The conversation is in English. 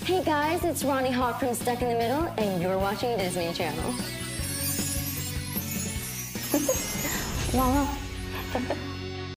Hey guys, it's Ronnie Hawk from Stuck in the Middle, and you're watching Disney Channel. Wow.